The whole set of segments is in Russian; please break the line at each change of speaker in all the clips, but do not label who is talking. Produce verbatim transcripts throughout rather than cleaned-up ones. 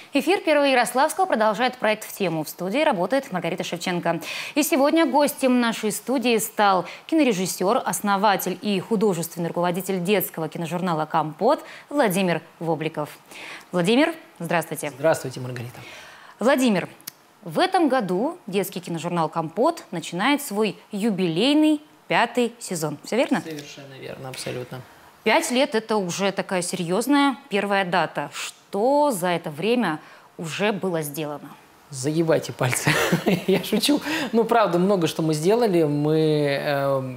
Эфир Первого Ярославского продолжает проект «В тему». В студии работает Маргарита Шевченко. И сегодня гостем нашей студии стал кинорежиссер, основатель и художественный руководитель детского киножурнала «Компот» Владимир Вобликов. Владимир, здравствуйте.
Здравствуйте, Маргарита.
Владимир, в этом году детский киножурнал «Компот» начинает свой юбилейный пятый сезон. Все верно?
Совершенно верно, абсолютно.
Пять лет – это уже такая серьезная первая дата. Что за это время уже было сделано?
Загибайте пальцы. Я шучу. Ну, правда, много что мы сделали. Мы, э,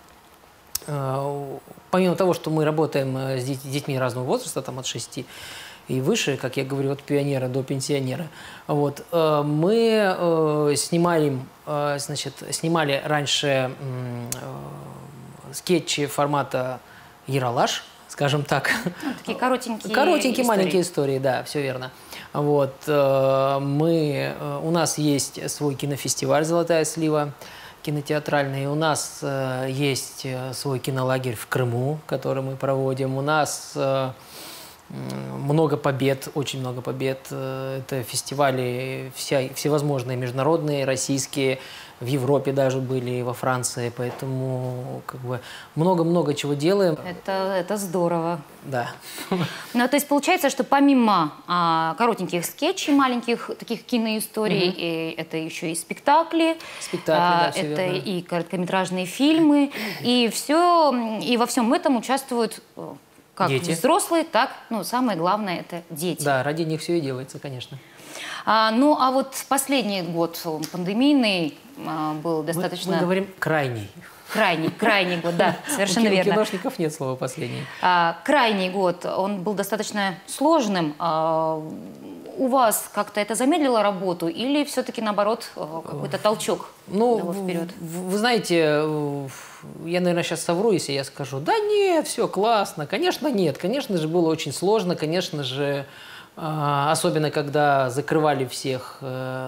э, помимо того, что мы работаем с детьми разного возраста, там от шести и выше, как я говорю, от пионера до пенсионера, вот, э, мы э, снимали, э, значит, снимали раньше э, скетчи формата «Ералаш», скажем так.
Ну, такие коротенькие
Коротенькие,
истории.
маленькие истории, да, все верно. Вот, мы, у нас есть свой кинофестиваль «Золотая слива» кинотеатральный. У нас есть свой кинолагерь в Крыму, который мы проводим. У нас много побед, очень много побед. Это фестивали вся, всевозможные, международные, российские, в Европе даже были, во Франции. Поэтому как бы много-много чего делаем.
Это, это здорово.
Да.
Ну, то есть получается, что помимо а, коротеньких скетчей, маленьких таких киноисторий, угу. и это еще и спектакли,
спектакли
а,
да, все
это
верно.
И короткометражные фильмы, и все, и во всем этом участвуют как
дети.
Взрослые, так, ну, самое главное, это дети.
Да, ради них все и делается, конечно.
А, ну, а вот последний год пандемийный а, был достаточно...
Мы, мы говорим крайний.
Крайний, крайний год, да, совершенно
у
верно.
У киношников нет слова «последний».
А, крайний год, он был достаточно сложным. А, у вас как-то это замедлило работу или все-таки, наоборот, какой-то толчок
ну,
дало вперед?
Вы, вы знаете, я, наверное, сейчас совру, если я скажу, да нет, все классно. Конечно, нет. Конечно же, было очень сложно. Конечно же, особенно когда закрывали всех,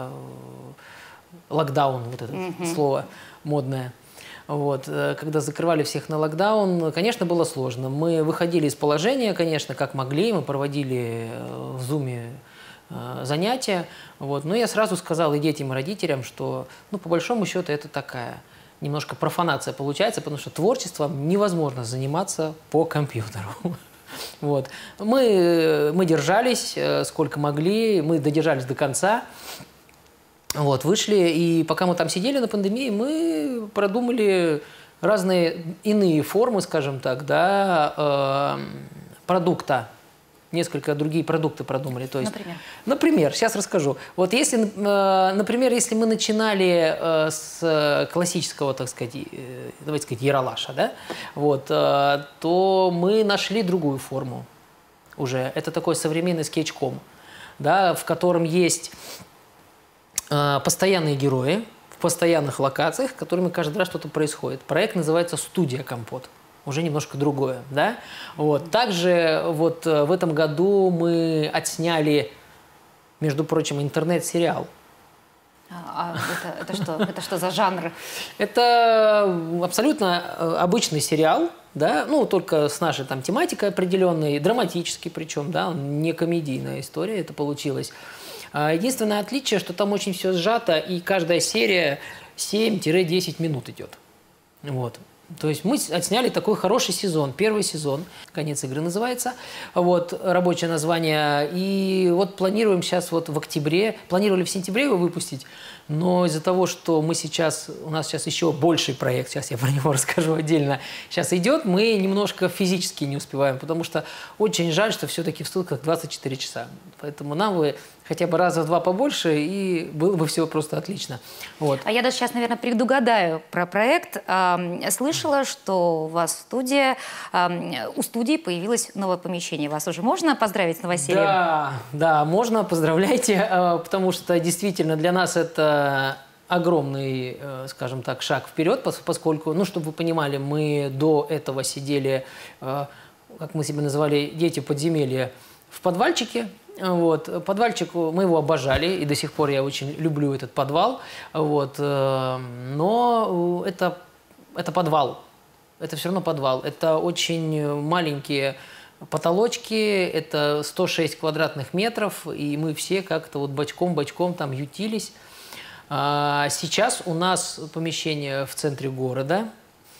локдаун, вот это mm-hmm. слово модное. Вот, когда закрывали всех на локдаун, конечно, было сложно. Мы выходили из положения, конечно, как могли. Мы проводили в Зуме занятия. Вот. Но я сразу сказал и детям, и родителям, что, ну, по большому счету, это такая немножко профанация получается, потому что творчеством невозможно заниматься по компьютеру. Вот. Мы, мы держались сколько могли, мы додержались до конца. Вот, вышли, и пока мы там сидели на пандемии, мы продумали разные иные формы, скажем так, да, э, продукта. Несколько другие продукты продумали. То есть,
например?
Например, сейчас расскажу. Вот если, э, например, если мы начинали э, с классического, так сказать, э, давайте сказать, ералаша, да, вот, э, то мы нашли другую форму уже. Это такой современный скетч-ком, да, в котором есть постоянные герои в постоянных локациях, с которыми каждый раз что-то происходит. Проект называется «Студия Компот». Уже немножко другое, да? Вот. Также вот в этом году мы отсняли, между прочим, интернет-сериал.
А, а это, это, что? Это что за жанр?
Это абсолютно обычный сериал, да, ну, только с нашей там тематикой определенной, драматический причем, да, не комедийная история это получилась. Единственное отличие, что там очень все сжато, и каждая серия семь-десять минут идет. Вот. То есть мы отсняли такой хороший сезон, первый сезон, конец игры называется, вот, рабочее название. И вот планируем сейчас вот в октябре, планировали в сентябре его выпустить, но из-за того, что мы сейчас, у нас сейчас еще больший проект, сейчас я про него расскажу отдельно, сейчас идет, мы немножко физически не успеваем, потому что очень жаль, что все-таки в сутках двадцать четыре часа. Поэтому нам бы хотя бы раза в два побольше, и было бы все просто отлично. Вот.
А я даже сейчас, наверное, предугадаю про проект. Слышала, что у вас в студии, у студии появилось новое помещение. Вас уже можно поздравить с новосельем?
Да, да, можно, поздравляйте, потому что действительно для нас это огромный, скажем так, шаг вперед, поскольку, ну, чтобы вы понимали, мы до этого сидели, как мы себя называли, дети подземелья, в подвальчике. Вот. Подвальчик, мы его обожали, и до сих пор я очень люблю этот подвал. Вот. Но это, это подвал. Это все равно подвал. Это очень маленькие Потолочки – это сто шесть квадратных метров, и мы все как-то вот бочком-бочком там ютились. Сейчас у нас помещение в центре города.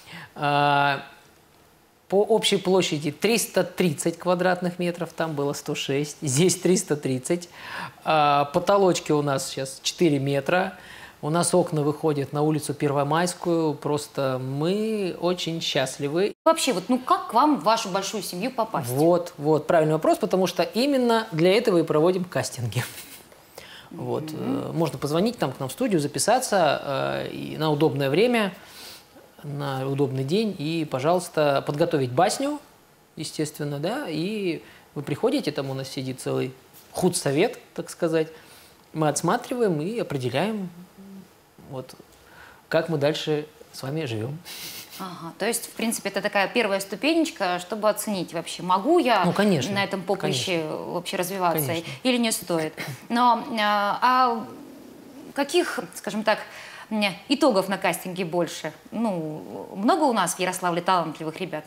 По общей площади триста тридцать квадратных метров, там было сто шесть, здесь триста тридцать. Потолочки у нас сейчас четыре метра. У нас окна выходят на улицу Первомайскую. Просто мы очень счастливы.
Вообще, вот, ну как к вам в вашу большую семью попасть?
Вот, вот, правильный вопрос, потому что именно для этого и проводим кастинги. Mm-hmm. Вот, э, можно позвонить там к нам в студию, записаться э, и на удобное время, на удобный день, и, пожалуйста, подготовить басню, естественно, да, и вы приходите, там у нас сидит целый худсовет, так сказать, мы отсматриваем и определяем, вот, как мы дальше с вами живем.
Ага, то есть, в принципе, это такая первая ступенечка, чтобы оценить вообще, могу я ну, конечно, на этом поприще конечно. вообще развиваться конечно. или не стоит. Но а, а каких, скажем так, итогов на кастинге больше? Ну, много у нас в Ярославле талантливых ребят?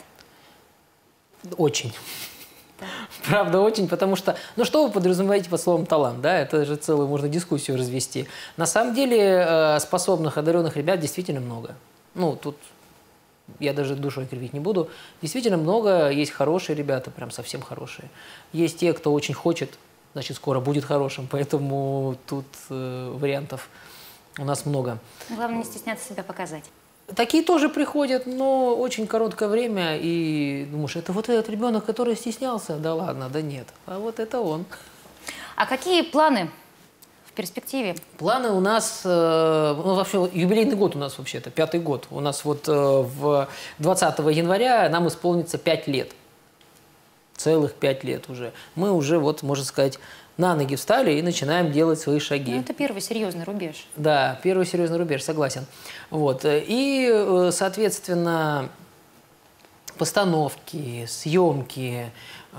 Очень. Правда, очень, потому что, ну что вы подразумеваете под словом талант, да, это же целую можно дискуссию развести. На самом деле способных, одаренных ребят действительно много. Ну, тут я даже душой кривить не буду. Действительно много, есть хорошие ребята, прям совсем хорошие. Есть те, кто очень хочет, значит, скоро будет хорошим, поэтому тут э, вариантов у нас много.
Главное не стесняться себя показать.
Такие тоже приходят, но очень короткое время, и думаешь, это вот этот ребенок, который стеснялся? Да ладно, да нет. А вот это он.
А какие планы в перспективе?
Планы у нас, ну, вообще, юбилейный год у нас вообще-то, пятый год. У нас вот в двадцатого января нам исполнится пять лет. Целых пять лет уже. Мы уже, вот, можно сказать, на ноги встали и начинаем делать свои шаги.
Ну, это первый серьезный рубеж.
Да, первый серьезный рубеж, согласен. Вот. И, соответственно, постановки, съемки.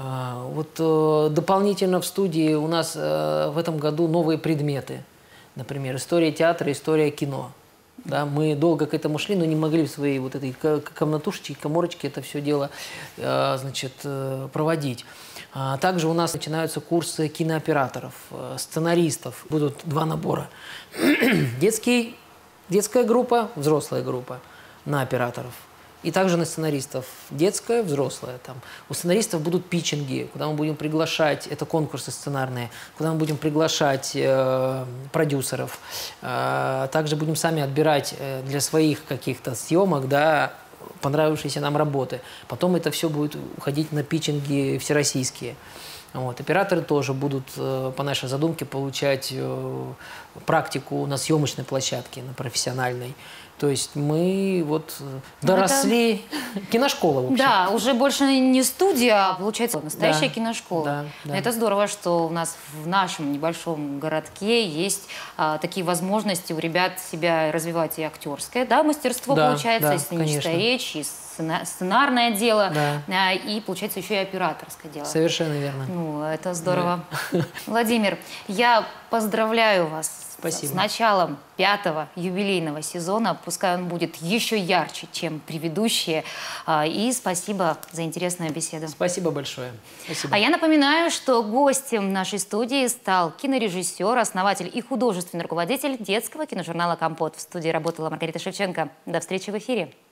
Вот дополнительно в студии у нас в этом году новые предметы. Например, история театра, история кино. Да, мы долго к этому шли, но не могли в своей вот этой комнатушечке, коморочке это все дело значит, проводить. Также у нас начинаются курсы кинооператоров, сценаристов. Будут два набора. Детский, детская группа, взрослая группа на операторов. И также на сценаристов. Детская, взрослая. Там. У сценаристов будут питчинги, куда мы будем приглашать, это конкурсы сценарные, куда мы будем приглашать э, продюсеров. Э, также будем сами отбирать э, для своих каких-то съемок, да, понравившиеся нам работы. Потом это все будет уходить на питчинги всероссийские. Вот. Операторы тоже будут, э, по нашей задумке, получать э, практику на съемочной площадке, на профессиональной. То есть мы вот доросли, это... киношкола, в общем.
Да, уже больше не студия, а получается настоящая да, киношкола.
Да, да.
Это здорово, что у нас в нашем небольшом городке есть а, такие возможности у ребят себя развивать и актерское, да, мастерство да, получается, да, и сценическая речь, и сценарное дело, да. а, и получается еще и операторское дело.
Совершенно верно.
Ну, это здорово. Да. Владимир, я поздравляю вас.
Спасибо.
С началом пятого юбилейного сезона. Пускай он будет еще ярче, чем предыдущие. И спасибо за интересную беседу.
Спасибо большое. Спасибо.
А я напоминаю, что гостем нашей студии стал кинорежиссер, основатель и художественный руководитель детского киножурнала «Компот». В студии работала Маргарита Шевченко. До встречи в эфире.